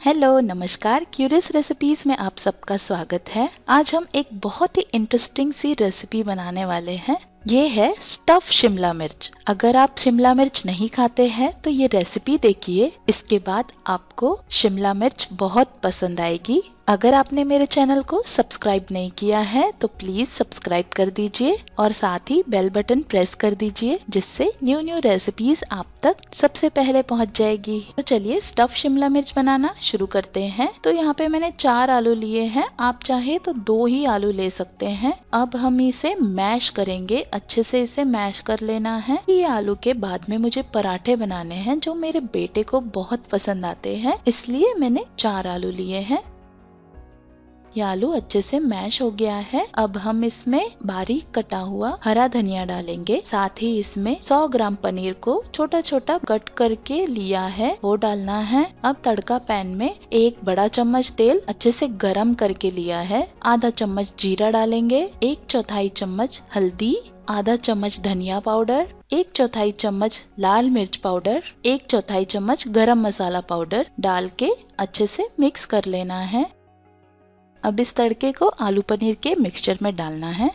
Hello नमस्कार, curious recipes में आप सबका स्वागत है। आज हम एक बहुत ही इंटरेस्टिंग सी रेसिपी बनाने वाले हैं। ये है स्टफ शिमला मिर्च। अगर आप शिमला मिर्च नहीं खाते हैं तो ये रेसिपी देखिए, इसके बाद आपको शिमला मिर्च बहुत पसंद आएगी। अगर आपने मेरे चैनल को सब्सक्राइब नहीं किया है तो प्लीज सब्सक्राइब कर दीजिए और साथ ही बेल बटन प्रेस कर दीजिए, जिससे न्यू न्यू रेसिपीज आप तक सबसे पहले पहुंच जाएगी। तो चलिए स्टफ शिमला मिर्च बनाना शुरू करते हैं। तो यहाँ पे मैंने 4 आलू लिए हैं, आप चाहे तो 2 ही आलू ले सकते हैं। अब हम इसे मैश करेंगे, अच्छे से इसे मैश कर लेना है। ये आलू के बाद में मुझे पराठे बनाने हैं जो मेरे बेटे को बहुत पसंद आते हैं, इसलिए मैंने 4 आलू लिए हैं। ये आलू अच्छे से मैश हो गया है। अब हम इसमें बारीक कटा हुआ हरा धनिया डालेंगे, साथ ही इसमें 100 ग्राम पनीर को छोटा छोटा कट करके लिया है वो डालना है। अब तड़का पैन में 1 बड़ा चम्मच तेल अच्छे से गरम करके लिया है। आधा चम्मच जीरा डालेंगे, 1/4 चम्मच हल्दी, आधा चम्मच धनिया पाउडर, 1/4 चम्मच लाल मिर्च पाउडर, 1/4 चम्मच गरम मसाला पाउडर डाल के अच्छे से मिक्स कर लेना है। अब इस तड़के को आलू पनीर के मिक्सचर में डालना है।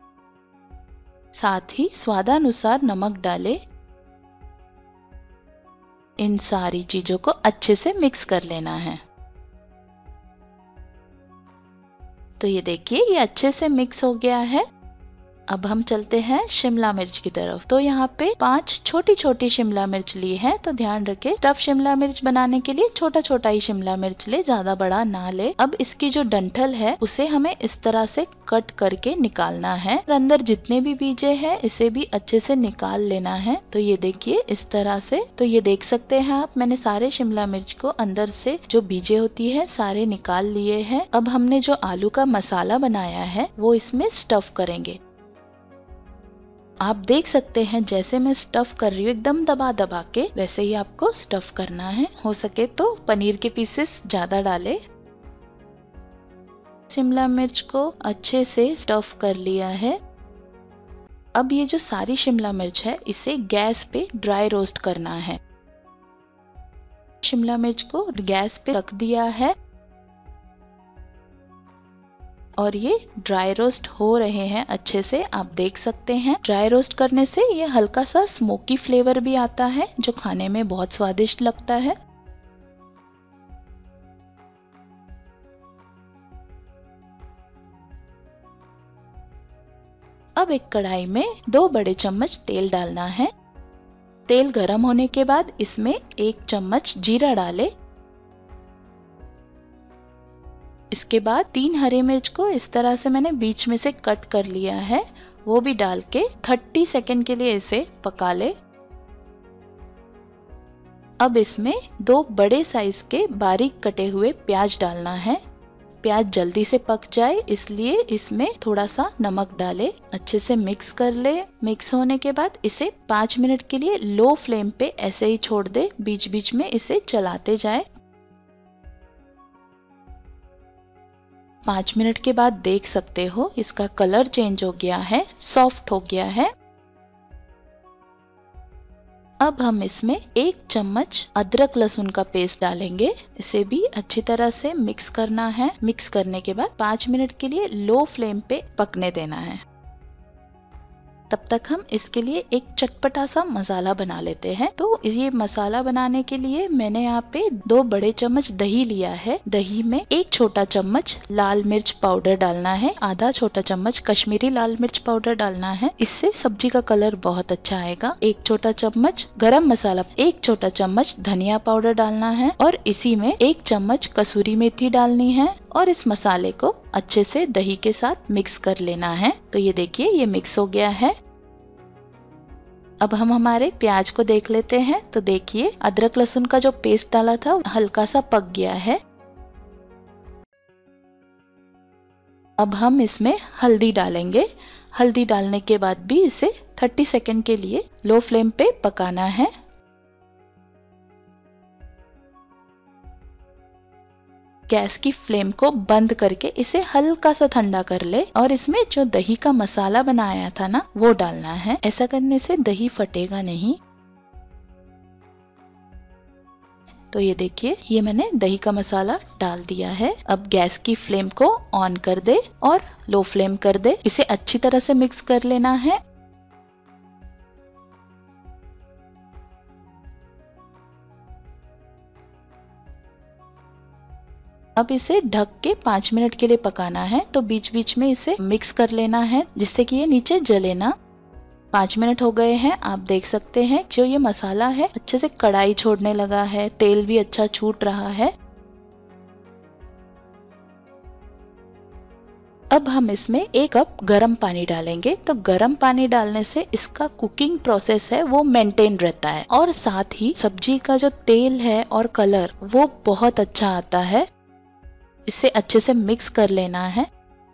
साथ ही स्वादानुसार नमक डालें। इन सारी चीजों को अच्छे से मिक्स कर लेना है। तो ये देखिए, ये अच्छे से मिक्स हो गया है। अब हम चलते हैं शिमला मिर्च की तरफ। तो यहाँ पे 5 छोटी छोटी शिमला मिर्च ली है, तो ध्यान रखें स्टफ शिमला मिर्च बनाने के लिए छोटा छोटा ही शिमला मिर्च ले, ज्यादा बड़ा ना ले। अब इसकी जो डंठल है उसे हमें इस तरह से कट करके निकालना है और अंदर जितने भी बीजे हैं इसे भी अच्छे से निकाल लेना है। तो ये देखिए इस तरह से। तो ये देख सकते हैं आप, मैंने सारे शिमला मिर्च को अंदर से जो बीजे होती है सारे निकाल लिए हैं। अब हमने जो आलू का मसाला बनाया है वो इसमें स्टफ करेंगे। आप देख सकते हैं जैसे मैं स्टफ कर रही हूँ, एकदम दबा दबा के वैसे ही आपको स्टफ करना है। हो सके तो पनीर के पीसेस ज्यादा डालें। शिमला मिर्च को अच्छे से स्टफ कर लिया है। अब ये जो सारी शिमला मिर्च है इसे गैस पे ड्राई रोस्ट करना है। शिमला मिर्च को गैस पे रख दिया है और ये ड्राई रोस्ट हो रहे हैं अच्छे से, आप देख सकते हैं। ड्राई रोस्ट करने से ये हल्का सा स्मोकी फ्लेवर भी आता है जो खाने में बहुत स्वादिष्ट लगता है। अब एक कढ़ाई में 2 बड़े चम्मच तेल डालना है। तेल गरम होने के बाद इसमें 1 चम्मच जीरा डालें। इसके बाद 3 हरी मिर्च को इस तरह से मैंने बीच में से कट कर लिया है, वो भी डाल के 30 सेकंड के लिए इसे पका ले। अब इसमें 2 बड़े साइज के बारीक कटे हुए प्याज डालना है। प्याज जल्दी से पक जाए इसलिए इसमें थोड़ा सा नमक डालें, अच्छे से मिक्स कर ले। मिक्स होने के बाद इसे 5 मिनट के लिए लो फ्लेम पे ऐसे ही छोड़ दे, बीच बीच में इसे चलाते जाए। 5 मिनट के बाद देख सकते हो इसका कलर चेंज हो गया है, सॉफ्ट हो गया है। अब हम इसमें 1 चम्मच अदरक लहसुन का पेस्ट डालेंगे। इसे भी अच्छी तरह से मिक्स करना है। मिक्स करने के बाद 5 मिनट के लिए लो फ्लेम पे पकने देना है। तब तक हम इसके लिए एक चटपटा सा मसाला बना लेते हैं। तो ये मसाला बनाने के लिए मैंने यहाँ पे 2 बड़े चम्मच दही लिया है। दही में 1 छोटा चम्मच लाल मिर्च पाउडर डालना है, आधा छोटा चम्मच कश्मीरी लाल मिर्च पाउडर डालना है, इससे सब्जी का कलर बहुत अच्छा आएगा। 1 छोटा चम्मच गरम मसाला, 1 छोटा चम्मच धनिया पाउडर डालना है और इसी में 1 चम्मच कसूरी मेथी डालनी है और इस मसाले को अच्छे से दही के साथ मिक्स कर लेना है। तो ये देखिए ये मिक्स हो गया है। अब हम हमारे प्याज को देख लेते हैं। तो देखिए अदरक लहसुन का जो पेस्ट डाला था हल्का सा पक गया है। अब हम इसमें हल्दी डालेंगे। हल्दी डालने के बाद भी इसे 30 सेकंड के लिए लो फ्लेम पे पकाना है। गैस की फ्लेम को बंद करके इसे हल्का सा ठंडा कर ले और इसमें जो दही का मसाला बनाया था ना वो डालना है। ऐसा करने से दही फटेगा नहीं। तो ये देखिए, ये मैंने दही का मसाला डाल दिया है। अब गैस की फ्लेम को ऑन कर दे और लो फ्लेम कर दे। इसे अच्छी तरह से मिक्स कर लेना है। अब इसे ढक के 5 मिनट के लिए पकाना है। तो बीच बीच में इसे मिक्स कर लेना है जिससे कि ये नीचे जले ना। 5 मिनट हो गए हैं। आप देख सकते हैं जो ये मसाला है अच्छे से कढ़ाई छोड़ने लगा है, तेल भी अच्छा छूट रहा है। अब हम इसमें 1 कप गरम पानी डालेंगे। तो गरम पानी डालने से इसका कुकिंग प्रोसेस है वो मेंटेन रहता है और साथ ही सब्जी का जो तेल है और कलर वो बहुत अच्छा आता है। इसे अच्छे से मिक्स कर लेना है।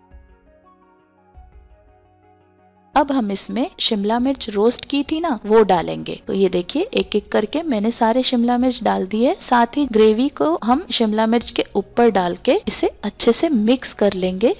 अब हम इसमें शिमला मिर्च रोस्ट की थी ना, वो डालेंगे। तो ये देखिए, एक एक करके मैंने सारे शिमला मिर्च डाल दिए। साथ ही ग्रेवी को हम शिमला मिर्च के ऊपर डाल के इसे अच्छे से मिक्स कर लेंगे।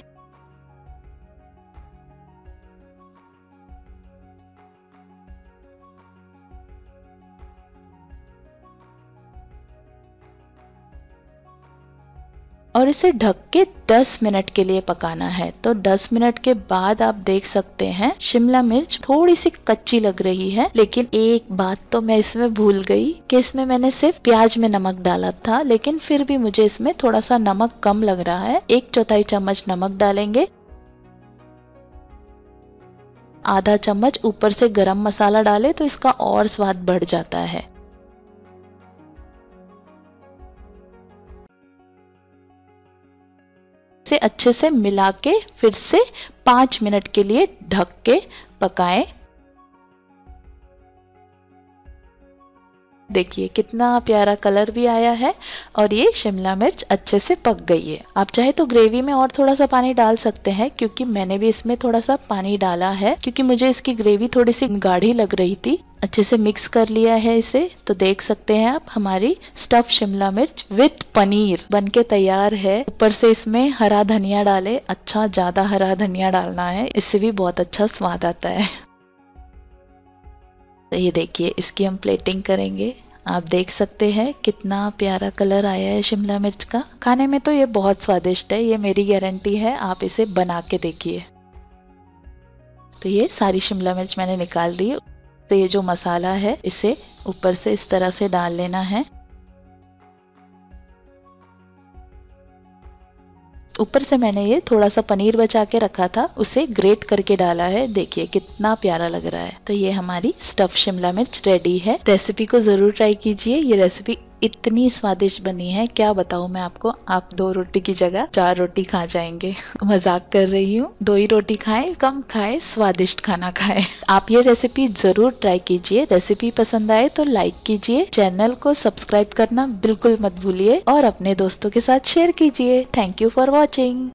और इसे ढक के 10 मिनट के लिए पकाना है। तो 10 मिनट के बाद आप देख सकते हैं शिमला मिर्च थोड़ी सी कच्ची लग रही है। लेकिन एक बात तो मैं इसमें भूल गई कि इसमें मैंने सिर्फ प्याज में नमक डाला था, लेकिन फिर भी मुझे इसमें थोड़ा सा नमक कम लग रहा है। 1/4 चम्मच नमक डालेंगे। आधा चम्मच ऊपर से गरम मसाला डाले तो इसका और स्वाद बढ़ जाता है। इसे अच्छे से मिला के फिर से 5 मिनट के लिए ढक के पकाएं। देखिए कितना प्यारा कलर भी आया है और ये शिमला मिर्च अच्छे से पक गई है। आप चाहे तो ग्रेवी में और थोड़ा सा पानी डाल सकते हैं, क्योंकि मैंने भी इसमें थोड़ा सा पानी डाला है क्योंकि मुझे इसकी ग्रेवी थोड़ी सी गाढ़ी लग रही थी। अच्छे से मिक्स कर लिया है इसे। तो देख सकते हैं आप हमारी स्टफ शिमला मिर्च विथ पनीर बनके तैयार है। ऊपर से इसमें हरा धनिया डाले, अच्छा ज्यादा हरा धनिया डालना है, इससे भी बहुत अच्छा स्वाद आता है। तो ये देखिए, इसकी हम प्लेटिंग करेंगे। आप देख सकते हैं कितना प्यारा कलर आया है शिमला मिर्च का। खाने में तो ये बहुत स्वादिष्ट है, ये मेरी गारंटी है। आप इसे बना के देखिए। तो ये सारी शिमला मिर्च मैंने निकाल दी। तो ये जो मसाला है इसे ऊपर से इस तरह से डाल लेना है। ऊपर से मैंने ये थोड़ा सा पनीर बचा के रखा था, उसे ग्रेट करके डाला है। देखिए कितना प्यारा लग रहा है। तो ये हमारी स्टफ शिमला मिर्च रेडी है। रेसिपी को जरूर ट्राई कीजिए। ये रेसिपी इतनी स्वादिष्ट बनी है, क्या बताऊं मैं आपको। आप 2 रोटी की जगह 4 रोटी खा जाएंगे। मजाक कर रही हूँ। 2 ही रोटी खाएं, कम खाएं, स्वादिष्ट खाना खाएं। आप ये रेसिपी जरूर ट्राई कीजिए। रेसिपी पसंद आए तो लाइक कीजिए, चैनल को सब्सक्राइब करना बिल्कुल मत भूलिए और अपने दोस्तों के साथ शेयर कीजिए। Thank you for watching.